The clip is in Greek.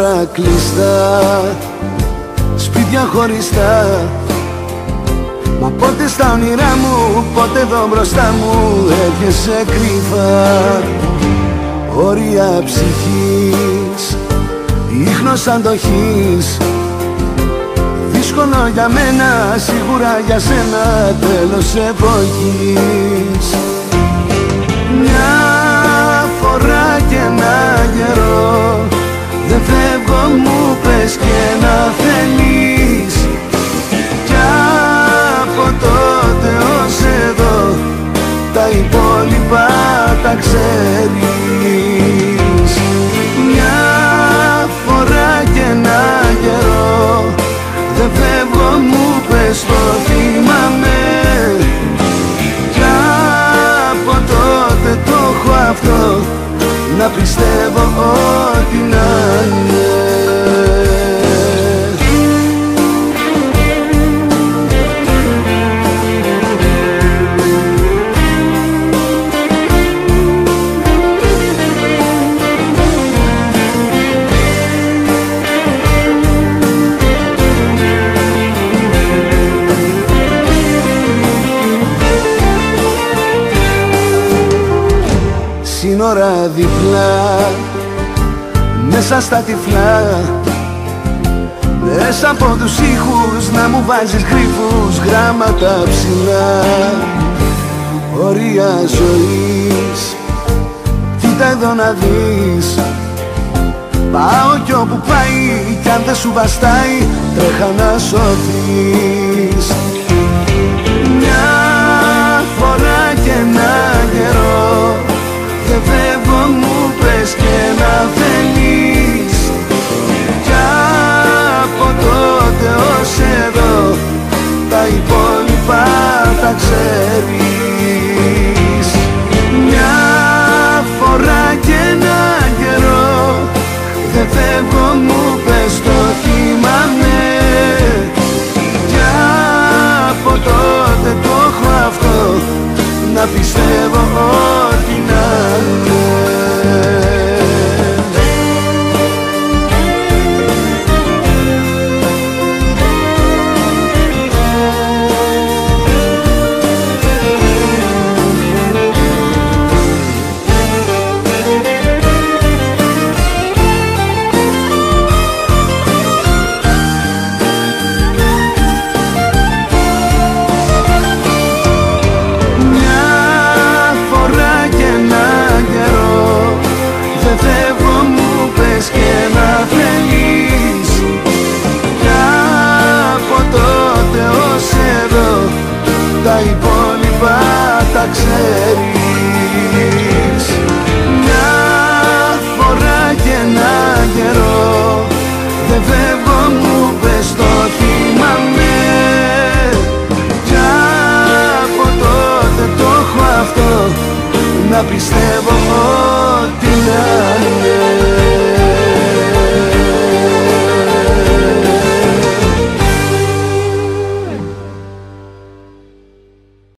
σύνορα κλειστά, σπίτια χωριστά. Μα πότε στα όνειρά μου, πότε εδώ μπροστά μου έρχεσαι κρυφά. Όρια ψυχής, ίχνος αντοχής. Δύσκολο για μένα, σίγουρα για σένα, τέλος εποχής. Μια φορά και ένα καιρό, δεν φεύγω μου πες και να θέλεις. Κι από τότε ως εδώ, τα υπόλοιπα τα ξέρεις. Μια φορά και ένα καιρό, δεν φεύγω μου πες το θυμάμαι. Κι από τότε το έχω αυτό, να πιστεύω ότι να είναι. Σύνορα διπλά, μέσα στα τυφλά, μέσα από τους ήχους να μου βάζεις γρίφους, γράμματα ψηλά. Όρια ζωής, κοίτα εδώ να δεις. Πάω κι όπου πάει, κι αν δεν σου βαστάει, τρέχα να σωθείς. Μια φορά και ένα καιρό, δεν φεύγω μου πες και να θέλεις. Κι από τότε ως εδώ, τα υπόλοιπα τα ξέρεις. Μια φορά και ένα καιρό, δεν φεύγω μου πες το θυμάμαι. Κι από τότε το έχω αυτό, να πιστεύω